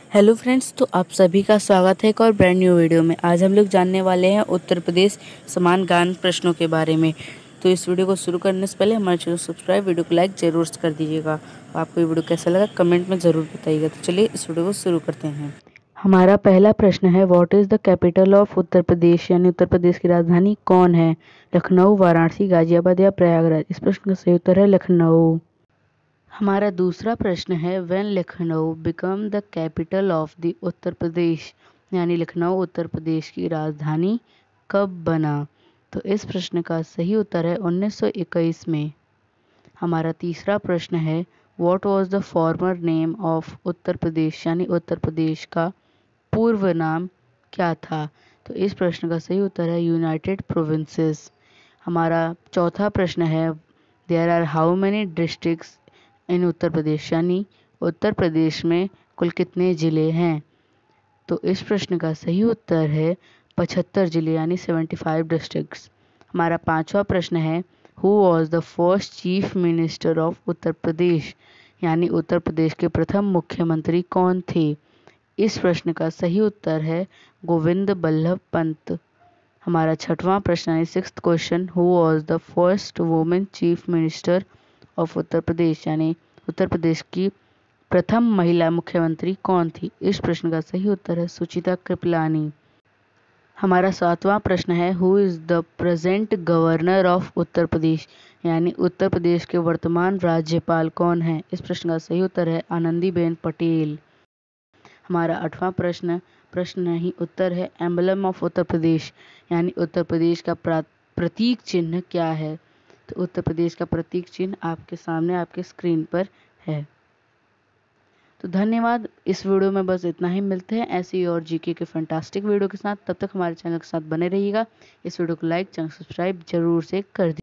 Hello friends, तो आप सभी का स्वागत है एक और ब्रांड न्यू वीडियो में। आज हम लोग जानने वाले हैं उत्तर प्रदेश समान गान प्रश्नों के बारे में। तो इस वीडियो को शुरू करने से पहले हमारे चैनल को सब्सक्राइब, वीडियो को लाइक जरूर कर दीजिएगा। आपको ये वीडियो कैसा लगा कमेंट में ज़रूर बताइएगा। तो चलिए इस वीडियो को शुरू करते हैं। हमारा पहला प्रश्न है, what is the capital of Uttar Pradesh, यानी उत्तर प्रदेश की राजधानी कौन है? लखनऊ, वाराणसी, गाजियाबाद या प्रयागराज? इस प्रश्न का सही उत्तर है लखनऊ। हमारा दूसरा प्रश्न है, when Lucknow become the capital of the Uttar Pradesh, यानी लखनऊ उत्तर प्रदेश की राजधानी कब बना? तो इस प्रश्न का सही उत्तर है 1921 में। हमारा तीसरा प्रश्न है, what was the former name of Uttar Pradesh, यानी उत्तर प्रदेश का पूर्व नाम क्या था? तो इस प्रश्न का सही उत्तर है यूनाइटेड प्रोविंसेस। हमारा चौथा प्रश्न है, there are how many districts in Uttar Pradesh, यानी उत्तर प्रदेश में कुल कितने ज़िले हैं? तो इस प्रश्न का सही उत्तर है 75 ज़िले, यानी 75 डिस्ट्रिक्ट्स। हमारा पांचवा प्रश्न है, who was the first chief minister of Uttar Pradesh, यानी उत्तर प्रदेश के प्रथम मुख्यमंत्री कौन थे? इस प्रश्न का सही उत्तर है गोविंद बल्लभ पंत। हमारा छठवां प्रश्न है, sixth question, who was the first women chief minister of Uttar Pradesh, यानी उत्तर प्रदेश की प्रथम महिला मुख्यमंत्री कौन थी? इस प्रश्न का सही उत्तर है सुचिता कृपलानी। हमारा सातवां प्रश्न है, who is the present governor of Uttar Pradesh, यानी उत्तर प्रदेश के वर्तमान राज्यपाल कौन है? इस प्रश्न का सही उत्तर है आनंदीबेन पटेल। हमारा आठवां प्रश्न नहीं उत्तर है, एम्बलम ऑफ उत्तर प्रदेश, यानी उत्तर प्रदेश का प्रतीक चिन्ह क्या है? तो उत्तर प्रदेश का प्रतीक चिन्ह आपके सामने आपके स्क्रीन पर है। तो धन्यवाद। इस वीडियो में बस इतना ही। मिलते हैं ऐसी और जीके के फैंटास्टिक वीडियो के साथ। तब तक हमारे चैनल के साथ बने रहिएगा। इस वीडियो को लाइक, चैनल सब्सक्राइब जरूर से कर दीजिए।